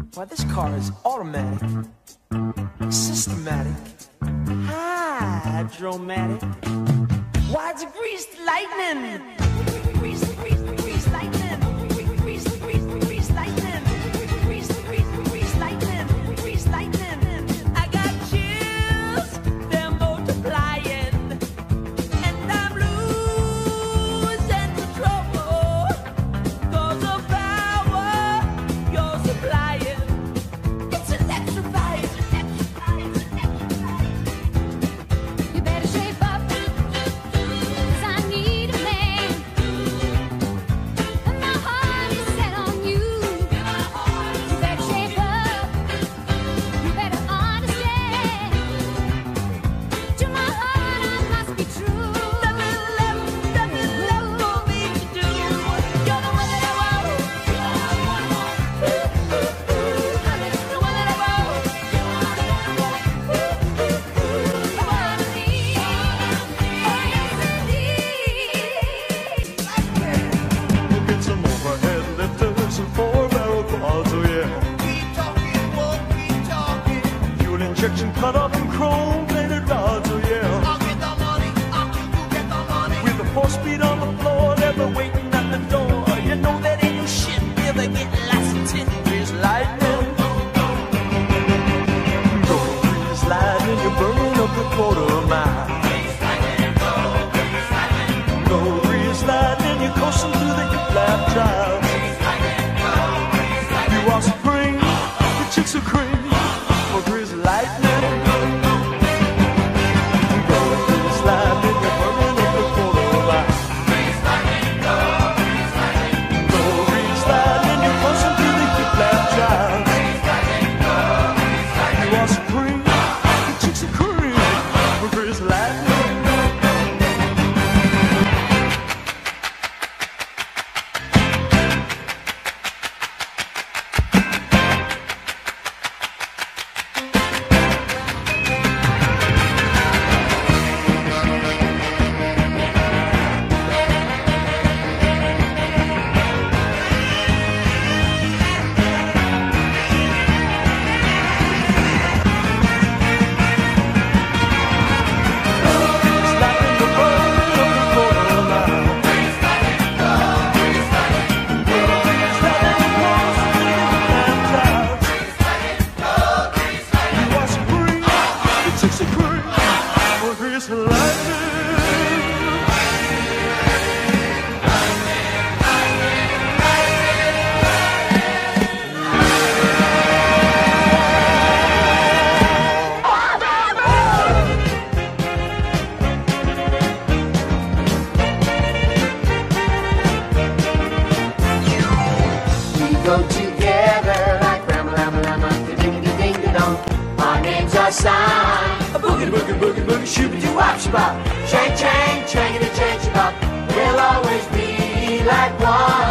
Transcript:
Why, this car is automatic, systematic, hydromatic. Why, it's greased lightning. Greased lightning. Greased lightning. Greased lightning. Greased lightning. I got chills, they're multiplying, and I'm losing control. 'Cause the power you're supplying, it's electrifying. You better shape up, 'cause I need a man, and my heart is set on you. You better shape up, you better understand. To my heart I must be true. Nothing left for me to do. You're the one that I want. You're the one that I want. We'll get some overhead lifters and four-barrel quads, oh yeah. Keep talking, won't keep talking. Fuel injection cut up in chrome-plated rods, oh yeah. I'll get the money, I'll get the money. With the four-speed on the floor, never waiting at the door. You know that ain't no shit, never get lots of tin. Grease lightning. Go grease lightning, you're burning up the quarter mile. Go grease lightning, you're coasting through the hip-lap drive. You are supreme, the chicks are cream for grease lightning. Go grease lightning, you're burning up the quarter mile. Go grease lightning, you're coasting through the hip-lap drive. You are supreme, the chicks are cream for grease lightning. We go together like ram-a-lam-a-lam-a, ding-a-ding-a-ding-a-dong. Our names are signed. A boogie, boogie, boogie, boogie, Shoo-ba-doo-wop-shabop, chang-chang, chang-a-da-chang-shabop. We'll always be like one.